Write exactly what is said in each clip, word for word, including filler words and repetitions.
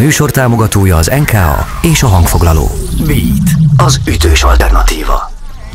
műsor támogatója az en ká á és a hangfoglaló. Beat, az ütős alternatíva.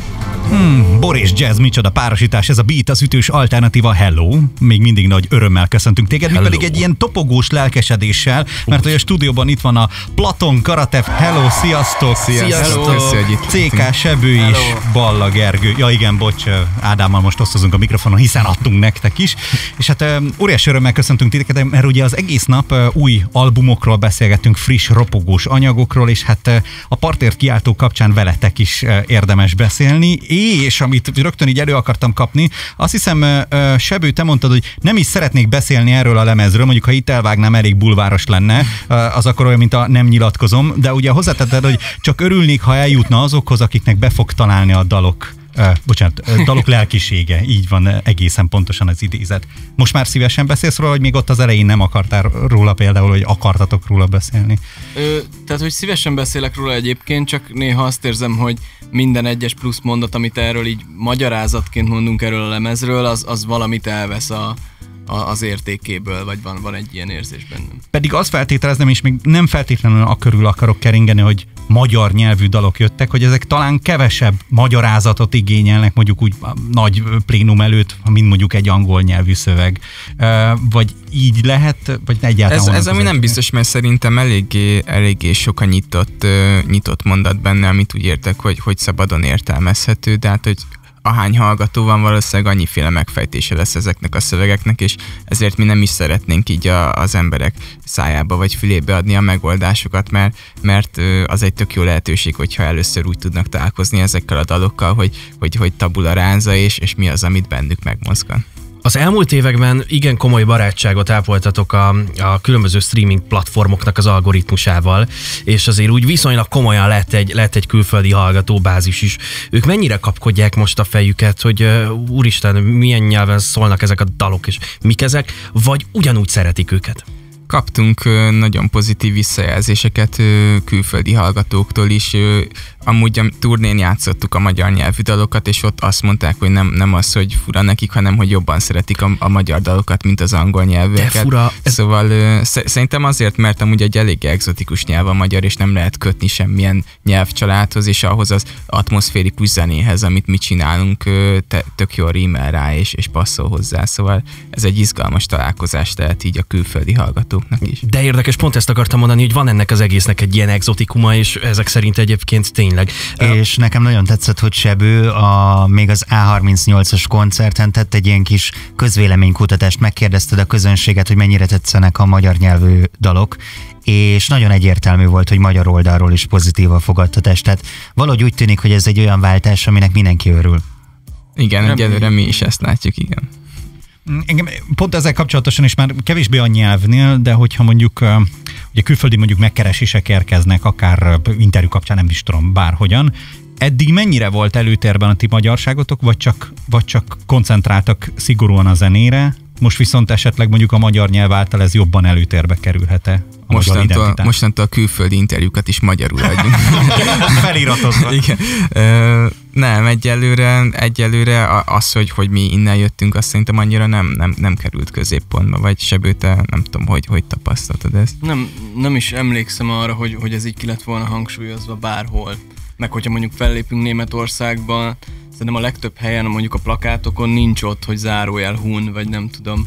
Hmm, Bor és jazz, micsoda párosítás, ez a Beat, az ütős alternatíva. Hello, még mindig nagy örömmel köszöntünk téged, mi pedig egy ilyen topogós lelkesedéssel, mert hogy a stúdióban itt van a Platon Karatev. Hello, sziasztok! Sziasztok! cé ká Sebő és Balla Gergő. Ja igen, bocs, Ádámmal most osztozunk a mikrofonon, hiszen adtunk nektek is. És hát óriási örömmel köszöntünk titeket, mert ugye az egész nap új albumokról beszélgettünk, friss, ropogós anyagokról, és hát a Partért kiáltó kapcsán veletek is érdemes beszélni. És amit rögtön így elő akartam kapni, azt hiszem, Sebő, te mondtad, hogy nem is szeretnék beszélni erről a lemezről, mondjuk ha itt elvágnám, elég bulváros lenne, az akkor olyan, mint a nem nyilatkozom, de ugye hozzátetted, hogy csak örülnék, ha eljutna azokhoz, akiknek be fog találni a dalok. Uh, bocsánat, dalok lelkisége, így van egészen pontosan az idézet. Most már szívesen beszélsz róla, hogy még ott az elején nem akartál róla például, hogy akartatok róla beszélni? Ö, tehát, hogy szívesen beszélek róla egyébként, csak néha azt érzem, hogy minden egyes plusz mondat, amit erről így magyarázatként mondunk erről a lemezről, az, az valamit elvesz a, a, az értékéből, vagy van, van egy ilyen érzés bennem. Pedig azt feltételezem, és még nem feltétlenül a körül akarok keringeni, hogy magyar nyelvű dalok jöttek, hogy ezek talán kevesebb magyarázatot igényelnek, mondjuk úgy nagy plénum előtt, mint mondjuk egy angol nyelvű szöveg. Vagy így lehet, vagy egyáltalán... Ez, ez ami nem biztos, mert szerintem eléggé, eléggé sok a nyitott, nyitott mondat benne, amit úgy értek, hogy, hogy szabadon értelmezhető, de hát, hogy ahány hallgató van, valószínűleg annyiféle megfejtése lesz ezeknek a szövegeknek, és ezért mi nem is szeretnénk így a, az emberek szájába vagy fülébe adni a megoldásokat, mert, mert az egy tök jó lehetőség, hogyha először úgy tudnak találkozni ezekkel a dalokkal, hogy, hogy, hogy tabula rasa, és, és mi az, amit bennük megmozgat. Az elmúlt években igen komoly barátságot ápoltatok a, a különböző streaming platformoknak az algoritmusával, és azért úgy viszonylag komolyan lett egy, lett egy külföldi hallgatóbázis is. Ők mennyire kapkodják most a fejüket, hogy uh, úristen, milyen nyelven szólnak ezek a dalok, és mik ezek, vagy ugyanúgy szeretik őket? Kaptunk nagyon pozitív visszajelzéseket külföldi hallgatóktól is. Amúgy a turnén játszottuk a magyar nyelvű dalokat, és ott azt mondták, hogy nem, nem az, hogy fura nekik, hanem hogy jobban szeretik a, a magyar dalokat, mint az angol nyelvűeket. De fura. Ez... Szóval szerintem azért, mert amúgy egy elég egzotikus nyelv a magyar, és nem lehet kötni semmilyen nyelvcsaládhoz, és ahhoz az atmoszférikus zenéhez, amit mi csinálunk, te, tök jól rímel rá, és, és passzol hozzá. Szóval ez egy izgalmas találkozás lehet így a külföldi hallgatóknak is. De érdekes, pont ezt akartam mondani, hogy van ennek az egésznek egy ilyen exotikuma, és ezek szerint egyébként tényleg. És nekem nagyon tetszett, hogy Sebő a, még az á harmincnyolcas koncerten tett egy ilyen kis közvéleménykutatást, megkérdezted a közönséget, hogy mennyire tetszenek a magyar nyelvű dalok, és nagyon egyértelmű volt, hogy magyar oldalról is pozitív a fogadtatás. Tehát valahogy úgy tűnik, hogy ez egy olyan váltás, aminek mindenki örül. Igen, egyelőre mi is ezt látjuk, igen. Engem pont ezzel kapcsolatosan is már kevésbé a nyelvnél, de hogyha mondjuk ugye külföldi mondjuk megkeresések érkeznek, akár interjú kapcsán, nem is tudom, bárhogyan, eddig mennyire volt előtérben a ti magyarságotok, vagy csak, vagy csak koncentráltak szigorúan a zenére, most viszont esetleg mondjuk a magyar nyelv által ez jobban előtérbe kerülhet-e? Mostantól, mostantól a külföldi interjúkat is magyarul adjunk. Feliratozva. Igen. Ö, nem, egyelőre, egyelőre az, hogy, hogy mi innen jöttünk, azt szerintem annyira nem, nem, nem került középpontba, vagy Sebő, te nem tudom, hogy, hogy tapasztaltad ezt. Nem, nem is emlékszem arra, hogy, hogy ez így ki lett volna hangsúlyozva bárhol. Meg hogyha mondjuk fellépünk Németországban, szerintem a legtöbb helyen, mondjuk a plakátokon nincs ott, hogy zárójel hun, vagy nem tudom.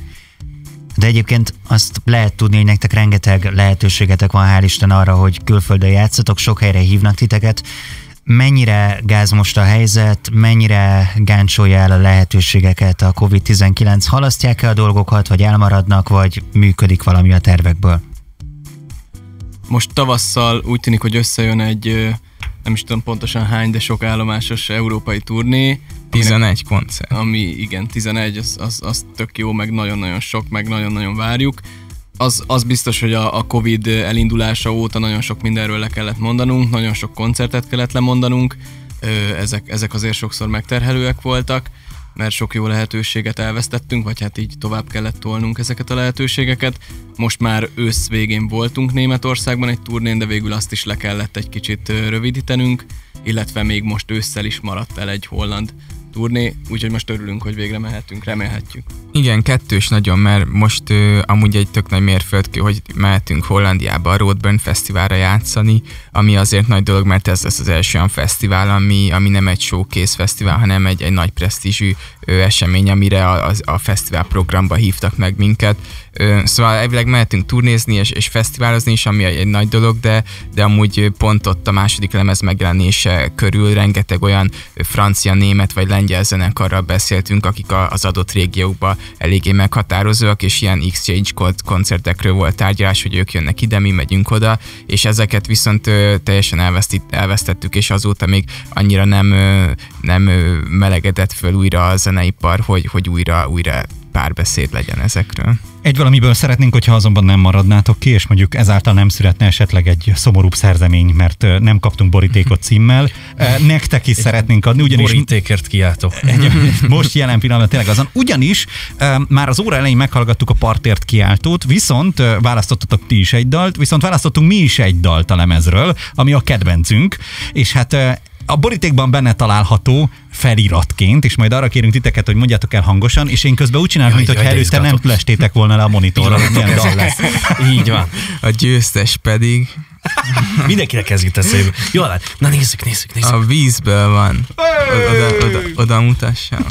De egyébként azt lehet tudni, hogy nektek rengeteg lehetőségetek van, hál' Isten arra, hogy külföldön játszatok, sok helyre hívnak titeket. Mennyire gáz most a helyzet, mennyire gáncsolja el a lehetőségeket a kovid tizenkilenc? Halasztják-e a dolgokat, vagy elmaradnak, vagy működik valami a tervekből? Most tavasszal úgy tűnik, hogy összejön egy, nem is tudom pontosan hány, de sok állomásos európai turné. tizenegy koncert. Ami igen, tizenegy, az, az, az tök jó, meg nagyon-nagyon sok, meg nagyon-nagyon várjuk. Az, az biztos, hogy a, a Covid elindulása óta nagyon sok mindenről le kellett mondanunk, nagyon sok koncertet kellett lemondanunk, ezek, ezek azért sokszor megterhelőek voltak, mert sok jó lehetőséget elvesztettünk, vagy hát így tovább kellett tolnunk ezeket a lehetőségeket. Most már ősz végén voltunk Németországban egy turnén, de végül azt is le kellett egy kicsit rövidítenünk, illetve még most ősszel is maradt el egy holland turné, úgyhogy most örülünk, hogy végre mehetünk, remélhetjük. Igen, kettős nagyon, mert most ö, amúgy egy tök nagy mérföldkő, hogy mehetünk Hollandiába a Roadburn Fesztiválra játszani, ami azért nagy dolog, mert ez lesz az első olyan fesztivál, ami, ami nem egy showcase fesztivál, hanem egy, egy nagy presztízsű ö, esemény, amire a, a, a fesztivál programba hívtak meg minket. Ö, szóval elvileg mehetünk turnézni és, és fesztiválozni is, ami egy, egy nagy dolog, de, de amúgy pont ott a második lemez megjelenése körül rengeteg olyan francia, német vagy lengyel zenekarral beszéltünk, akik a, az adott régiókban eléggé meghatározóak, és ilyen exchange koncertekről volt tárgyalás, hogy ők jönnek ide, mi megyünk oda, és ezeket viszont ö, teljesen elvesztít, elvesztettük, és azóta még annyira nem, ö, nem ö, melegedett föl újra a zeneipar, hogy, hogy újra, újra párbeszéd legyen ezekről. Egy valamiből szeretnénk, hogyha azonban nem maradnátok ki, és mondjuk ezáltal nem születne esetleg egy szomorúbb szerzemény, mert nem kaptunk borítékot címmel. Nektek is szeretnénk adni, ugyanis... Borítékért kiáltok. Most jelen pillanatban tényleg azon. Ugyanis már az óra elején meghallgattuk a Partért kiáltót, viszont választottatok ti is egy dalt, viszont választottunk mi is egy dalt a lemezről, ami a kedvencünk, és hát a borítékban benne található feliratként, és majd arra kérünk titeket, hogy mondjátok el hangosan, és én közben úgy csinálom, mint hogy előtte nem lestétek volna le a monitorra, hogy milyen dal lesz. Így van. A győztes pedig... Mindenkinek ez jut eszébe. Jól lát. Na nézzük, nézzük, nézzük. A vízből van. Oda, oda, oda mutassam.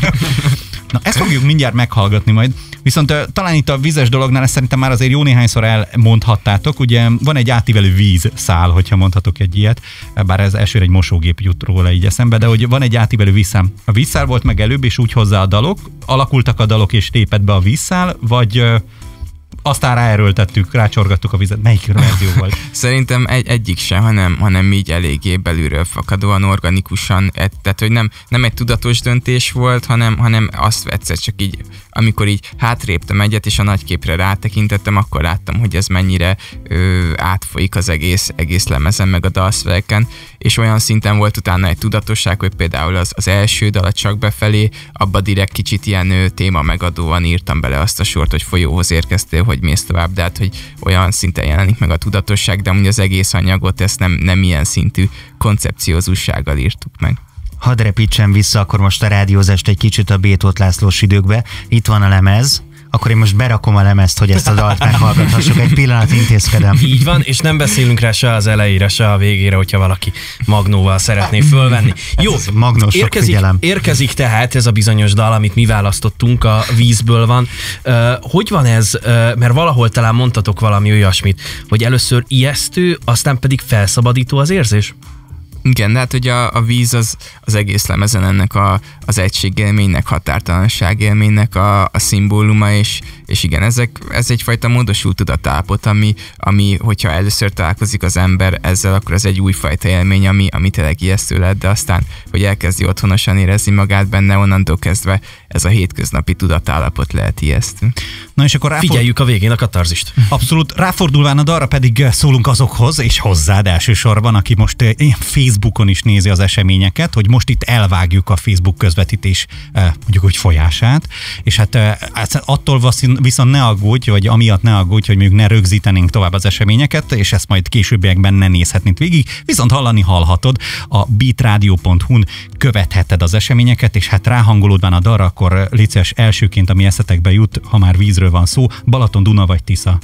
Na, ezt fogjuk mindjárt meghallgatni majd. Viszont uh, talán itt a vízes dolognál ezt szerintem már azért jó néhányszor elmondhattátok. Ugye van egy átívelő vízszál, hogyha mondhatok egy ilyet, bár ez elsőre egy mosógép jut róla így eszembe, de hogy van egy átívelő vízszál. A vízszál volt meg előbb, és úgy hozzá a dalok, alakultak a dalok, és lépett be a vízszál, vagy... Uh, aztán ráerőltettük, rácsorgattuk a vizet. Melyik verzió volt? Szerintem egy, egyik sem, hanem, hanem így eléggé belülről fakadóan, organikusan. Tehát, hogy nem, nem egy tudatos döntés volt, hanem, hanem azt egyszer csak így, amikor így hátréptem egyet, és a nagyképre rátekintettem, akkor láttam, hogy ez mennyire ö, átfolyik az egész, egész lemezen, meg a dalszövegen, és olyan szinten volt utána egy tudatosság, hogy például az, az első dal, a Csak befelé, abba direkt kicsit ilyen ö, téma megadóan írtam bele azt a sort, hogy folyóhoz érkeztél, hogy mész tovább, de hát, hogy olyan szinten jelenik meg a tudatosság, de amúgy az egész anyagot ezt nem, nem ilyen szintű koncepciózussággal írtuk meg. Hadd repítsen vissza akkor most a rádiózást egy kicsit a B. Tóth Lászlós időkbe. Itt van a lemez, akkor én most berakom a lemezt, hogy ezt a dalt meghallgathassuk. Egy pillanat, intézkedem. Így van, és nem beszélünk rá se az elejére, se a végére, hogyha valaki magnóval szeretné fölvenni. Jó, érkezik, érkezik tehát ez a bizonyos dal, amit mi választottunk, a vízből van. Uh, hogy van ez, uh, mert valahol talán mondtatok valami olyasmit, hogy először ijesztő, aztán pedig felszabadító az érzés? Igen, de hát hogy a, a víz az, az egész lemezen ennek a, az egységélménynek, határtalanságélménynek a, a szimbóluma, és, és igen, ezek, ez egyfajta módosult tudatállapot, ami, ami, hogyha először találkozik az ember ezzel, akkor ez egy újfajta élmény, ami, ami tényleg ijesztő lett, de aztán, hogy elkezdi otthonosan érezni magát benne, onnantól kezdve ez a hétköznapi tudatállapot lehet ijesztő. Na és akkor ráford... Figyeljük a végén a katarzist. Abszolút. Ráfordulván a dalra pedig szólunk azokhoz, és hozzád elsősorban, aki most ilyen Facebookon is nézi az eseményeket, hogy most itt elvágjuk a Facebook közvetítés mondjuk úgy folyását, és hát attól viszont ne aggódj, vagy amiatt ne aggódj, hogy mondjuk ne rögzítenénk tovább az eseményeket, és ezt majd későbbiekben ne nézhetnénk végig, viszont hallani hallhatod, a beatradio pont hu-n követheted az eseményeket, és hát ráhangolódván a dalra, akkor légy szíves elsőként, ami eszetekbe jut, ha már vízről van szó, Balaton, Duna vagy Tisza?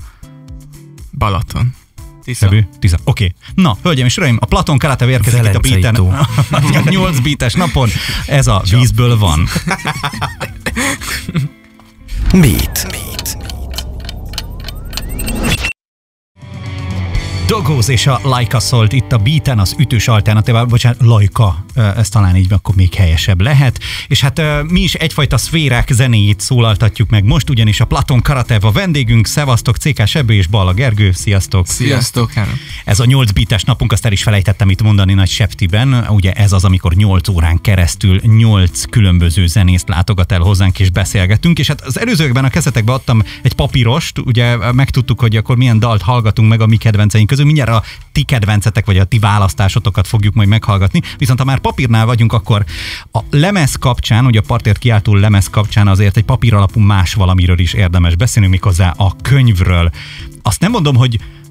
Balaton. Tisza. Tisza. Oké. Okay. Na, hölgyeim és uraim, a Platon Karatev érkezik itt a Beaten. A nyolc beates napon. Ez a vízből van. Beat. Beat. Dogos és a Laika szólt itt a Beaten, az ütős alternatívával, bocsánat, Laika, ez talán így akkor még helyesebb lehet. És hát mi is egyfajta szférák zenéjét szólaltatjuk meg most, ugyanis a Platon Karatev a vendégünk. Szevasztok, cé ká Sebő és Balla Gergő, sziasztok! Sziasztok! Ez a nyolc beates napunk, azt el is felejtettem itt mondani Nagy Septiben. Ugye ez az, amikor nyolc órán keresztül nyolc különböző zenészt látogat el hozzánk és beszélgetünk, és hát az előzőkben a kezetekbe adtam egy papírost, ugye megtudtuk, hogy akkor milyen dalt hallgatunk meg a mi kedvenceink közül. Mindjárt a ti kedvencetek, vagy a ti választásotokat fogjuk majd meghallgatni. Viszont ha már papírnál vagyunk, akkor a lemez kapcsán, ugye a Partért kiáltó lemez kapcsán azért egy papír alapú más valamiről is érdemes beszélni, méghozzá a könyvről. Azt nem mondom, hogy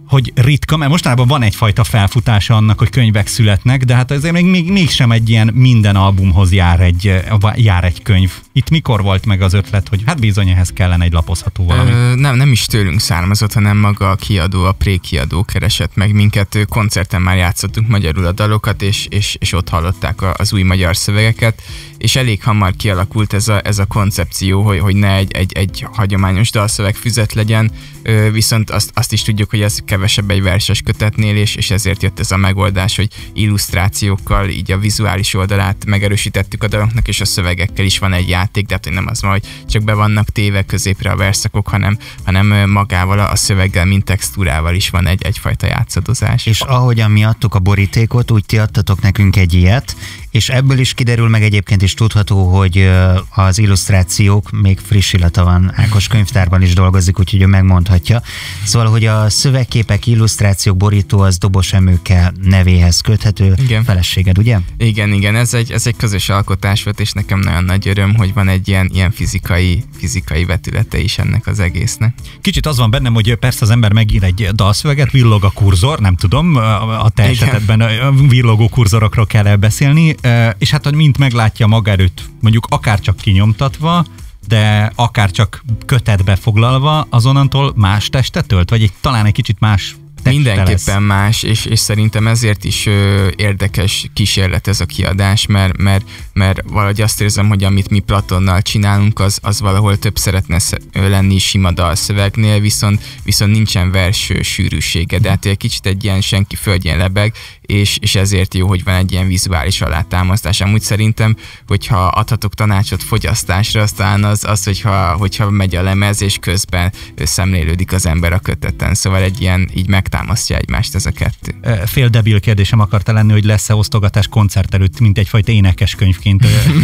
hogy ritka, mert mostanában van egyfajta felfutása annak, hogy könyvek születnek, de hát azért még, még mégsem egy ilyen minden albumhoz jár egy, jár egy könyv. Itt mikor volt meg az ötlet, hogy hát bizony ehhez kellene egy lapozható valami? Ö, nem, nem is tőlünk származott, hanem maga a kiadó, a pré-kiadó keresett meg minket. Koncerten már játszottunk magyarul a dalokat, és, és, és ott hallották az új magyar szövegeket, és elég hamar kialakult ez a, ez a koncepció, hogy, hogy ne egy, egy, egy hagyományos dalszöveg füzet legyen, viszont azt, azt is tudjuk, hogy ez kevesebb egy verses kötetnél, és, és ezért jött ez a megoldás, hogy illusztrációkkal így a vizuális oldalát megerősítettük a daloknak, és a szövegekkel is van egy játék, de hát hogy nem az van, hogy csak be vannak téve középre a verszakok, hanem, hanem magával a szöveggel, mint textúrával is van egy, egyfajta játszadozás. És ahogyan mi adtuk a borítékot, úgy ti adtatok nekünk egy ilyet, és ebből is kiderül, meg egyébként is tudható, hogy az illusztrációk, még friss illata van, Ákos könyvtárban is dolgozik, úgyhogy ő megmondhatja. Szóval, hogy a szövegképek, illusztrációk, borító az Dobos Emőke nevéhez köthető. Igen. Feleséged, ugye? Igen, igen, ez egy, ez egy közös alkotás volt, és nekem nagyon nagy öröm, hogy van egy ilyen, ilyen fizikai, fizikai vetülete is ennek az egésznek. Kicsit az van bennem, hogy persze az ember megír egy dalszöveget, villog a kurzor, nem tudom, a te esetedben a villogó kurzorokról kell beszélni, és hát, hogy mint meglátja maga előtt, mondjuk akár csak kinyomtatva, de akár csak kötetbe foglalva, azonnantól más testet tölt, vagy egy, talán egy kicsit más Mindenképpen lesz. Más, és, és szerintem ezért is ö, érdekes kísérlet ez a kiadás, mert, mert, mert valahogy azt érzem, hogy amit mi Platonnal csinálunk, az, az valahol több szeretne lenni sima dalszövegnél, viszont, viszont nincsen vers sűrűsége, de hát egy kicsit egy ilyen senki földjén lebeg, és, és ezért jó, hogy van egy ilyen vizuális alátámasztás. Amúgy szerintem, hogyha adhatok tanácsot fogyasztásra, aztán az, az hogyha, hogyha megy a lemez, és közben szemlélődik az ember a köteten. Szóval egy ilyen így megtámasztja egymást ez a kettő. Fél debil kérdésem akarta lenni, hogy lesz-e osztogatás koncert előtt, mint egyfajta énekeskönyvként.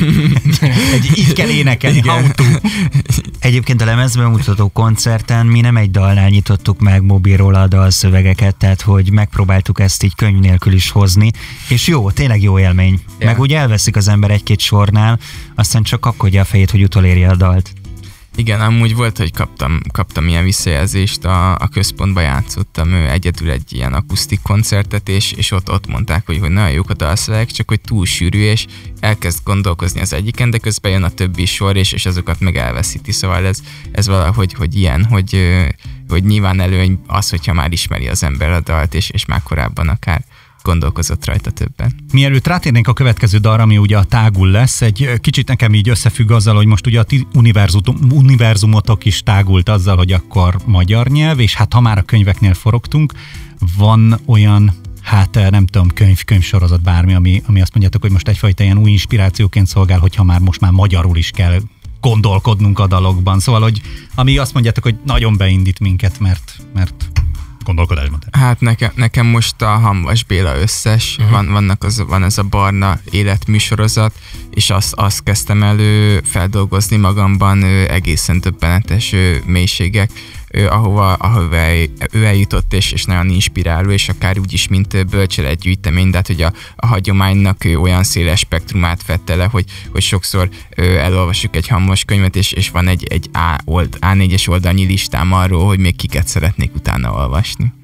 egy, így kell énekelni, how to. Egyébként a lemezbemutató koncerten mi nem egy dalnál nyitottuk meg mobilról a dalszövegeket, tehát hogy megpróbáltuk ezt így könyv nélkül is hozni, és jó, tényleg jó élmény. Yeah. Meg úgy elveszik az ember egy-két sornál, aztán csak kapkodja a fejét, hogy utolérje a dalt. Igen, amúgy volt, hogy kaptam, kaptam ilyen visszajelzést, a, a központba játszottam egyedül egy ilyen akusztik koncertet, és, és ott, ott mondták, hogy, hogy nagyon jók a dalszövegek, csak hogy túl sűrű, és elkezd gondolkozni az egyiken, de közben jön a többi sor, és, és azokat meg elveszíti, szóval ez, ez valahogy hogy ilyen, hogy, hogy nyilván előny az, hogyha már ismeri az ember a dalt, és, és már korábban akár gondolkozott rajta többen. Mielőtt rátérnénk a következő dalra, ami ugye a Tágul lesz, egy kicsit nekem így összefügg azzal, hogy most ugye a ti univerzumotok is tágult azzal, hogy akkor magyar nyelv, és hát ha már a könyveknél forogtunk, van olyan, hát nem tudom, könyv, könyvsorozat, bármi, ami, ami azt mondjátok, hogy most egyfajta ilyen új inspirációként szolgál, hogyha már most már magyarul is kell gondolkodnunk a dalokban. Szóval, hogy ami azt mondjátok, hogy nagyon beindít minket, mert, mert gondolkodásban. Hát nekem, nekem most a Hamvas Béla összes, uh-huh. van, vannak az, van ez a barna életműsorozat, és azt, azt kezdtem elő feldolgozni magamban egészen döbbenetes mélységek, ahova, ahova ő eljutott, és, és nagyon inspiráló, és akár úgy is, mint bölcseletgyűjtemény, de hát, hogy a, a hagyománynak olyan széles spektrumát fette le, hogy, hogy sokszor elolvassuk egy Hamvas könyvet, és, és van egy, egy á, old, á négyes oldalnyi listám arról, hogy még kiket szeretnék utána olvasni.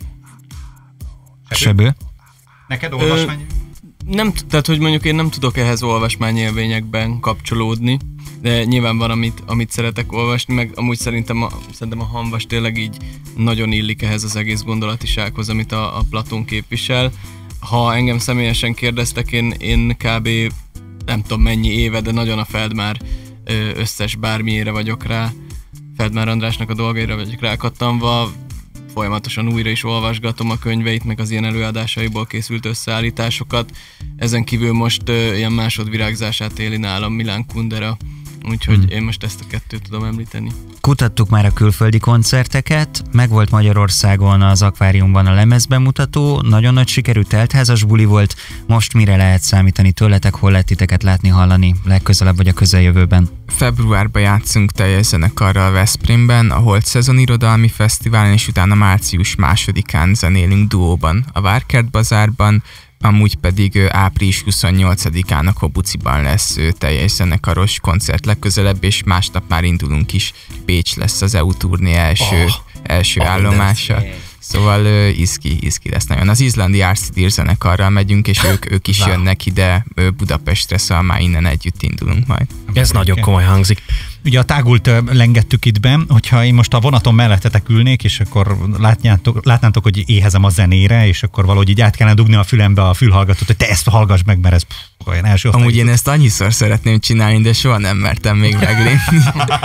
Sebő? Neked olvasmány? Ö, nem, tehát, hogy mondjuk én nem tudok ehhez olvasmányélményekben kapcsolódni, de nyilván van, amit, amit szeretek olvasni, meg amúgy szerintem a, szerintem a Hamvas tényleg így nagyon illik ehhez az egész gondolatisághoz, amit a, a Platón képvisel. Ha engem személyesen kérdeztek, én, én kb. Nem tudom mennyi éve, de nagyon a Feldmár összes bármiére vagyok rá, Feldmár Andrásnak a dolgaira vagyok rákattanva, folyamatosan újra is olvasgatom a könyveit, meg az ilyen előadásaiból készült összeállításokat. Ezen kívül most uh, ilyen másodvirágzását éli nálam Milán Kundera, úgyhogy hmm. én most ezt a kettőt tudom említeni. Kutattuk már a külföldi koncerteket, megvolt Magyarországon az Akváriumban a lemezbemutató, nagyon nagy sikerű teltházas buli volt, most mire lehet számítani tőletek, hol lehet titeket látni, hallani legközelebb vagy a közeljövőben? Februárban játszunk teljes zenekarral Veszprémben, a Holt Szezon Irodalmi Fesztiválon, és utána március másodikán zenélünk duóban a Várkert Bazárban, amúgy pedig április huszonnyolcadikán a Kobuciban lesz teljes zenekaros koncert legközelebb, és másnap már indulunk is. Pécs lesz az é u turné első, oh, első oh, állomása. Szóval uh, iszki, iszki lesz nagyon. Az izlandi er cé dé zenekarral megyünk, és ők, ők is wow. jönnek ide Budapestre, szóval már innen együtt indulunk majd. Ez okay. Nagyon komoly hangzik. Ugye a tágult lengettük itt be, hogyha én most a vonaton mellettetek ülnék, és akkor látnátok, látnátok, hogy éhezem a zenére, és akkor valahogy így át kellene dugni a fülembe a fülhallgatót, hogy te ezt hallgass meg, mert ez pff, olyan első osztály. Amúgy én ezt annyiszor szeretném csinálni, de soha nem mertem még meglépni.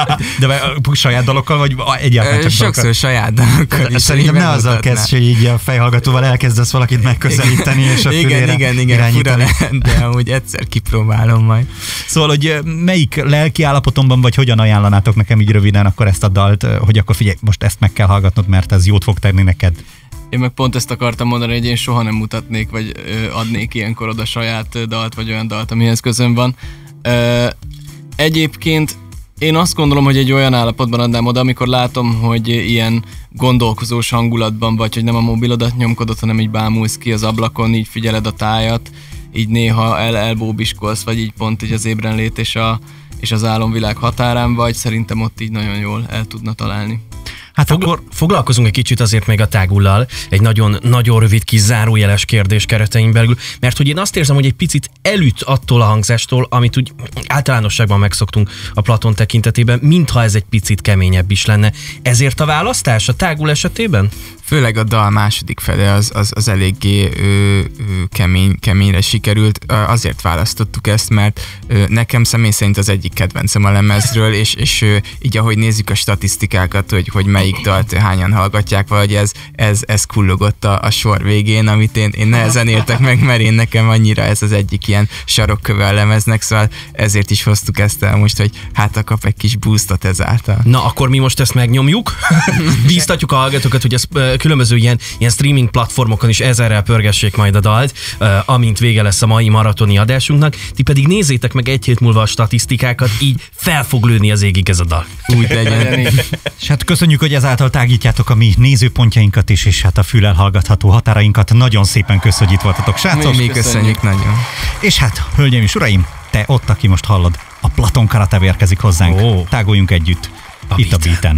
De saját dalokkal, vagy egyáltalán csak Sokszor dalokkal? Saját dalokkal is. Szerintem ne azzal kezd, hogy így a fejhallgatóval elkezdesz valakit megközelíteni, és a fülére igen, igen, igen, fura lehet, de amúgy egyszer kipróbálom majd. Szóval, hogy melyik lelkiállapotomban, vagy hogyan ajánlanátok nekem így röviden akkor ezt a dalt, hogy akkor figyelj, most ezt meg kell hallgatnod, mert ez jót fog tenni neked. Én meg pont ezt akartam mondani, hogy én soha nem mutatnék, vagy ö, adnék ilyenkor oda saját dalt, vagy olyan dalt, amihez közön van. Ö, egyébként én azt gondolom, hogy egy olyan állapotban adnám oda, amikor látom, hogy ilyen gondolkozós hangulatban vagy, hogy nem a mobilodat nyomkodod, hanem így bámulsz ki az ablakon, így figyeled a tájat, így néha el, elbóbiskolsz, vagy így pont így az ébrenlét és, a, és az álomvilág határán vagy, szerintem ott így nagyon jól el tudna találni. Hát Fogla- akkor foglalkozunk egy kicsit azért még a tágullal, egy nagyon, nagyon rövid kis zárójeles kérdés keretein belül, mert hogy én azt érzem, hogy egy picit elüt attól a hangzástól, amit úgy általánosságban megszoktunk a Platon tekintetében, mintha ez egy picit keményebb is lenne. Ezért a választás a tágul esetében? Főleg a dal második fele az, az, az eléggé ö, ö, kemény, keményre sikerült. Azért választottuk ezt, mert ö, nekem személy szerint az egyik kedvencem a lemezről, és, és ö, így ahogy nézzük a statisztikákat, hogy, hogy melyik dalt hányan hallgatják, vagy ez, ez, ez kullogott a, a sor végén, amit én, én nehezen értek meg, mert én nekem annyira ez az egyik ilyen sarokköve a lemeznek, szóval ezért is hoztuk ezt el most, hogy hát kap egy kis boostot ezáltal. Na, akkor mi most ezt megnyomjuk, bíztatjuk a hallgatókat, hogy ez különböző ilyen, ilyen streaming platformokon is ezerrel pörgessék majd a dalt, uh, amint vége lesz a mai maratoni adásunknak. Ti pedig nézzétek meg egy hét múlva a statisztikákat, így fel fog lőni az égig ez a dal. Úgy legyen. És hát köszönjük, hogy ezáltal tágítjátok a mi nézőpontjainkat is, és hát a fülel hallgatható határainkat. Nagyon szépen köszönjük, hogy itt voltatok, srácok. Mi, mi köszönjük nagyon. És hát, hölgyeim és uraim, te ott, aki most hallod, a Platon Karatev érkezik hozzánk. Oh. Táguljunk együtt. A itt Beat-en. a Beaten.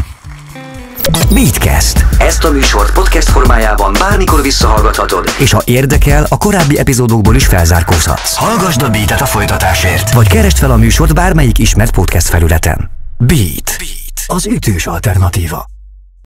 Beatcast. Ezt a műsort podcast formájában bármikor visszahallgathatod, és ha érdekel, a korábbi epizódokból is felzárkózhatsz. Hallgasd a Beatet a folytatásért, vagy keresd fel a műsort bármelyik ismert podcast felületen. Beat. Beat. Az ütős alternatíva.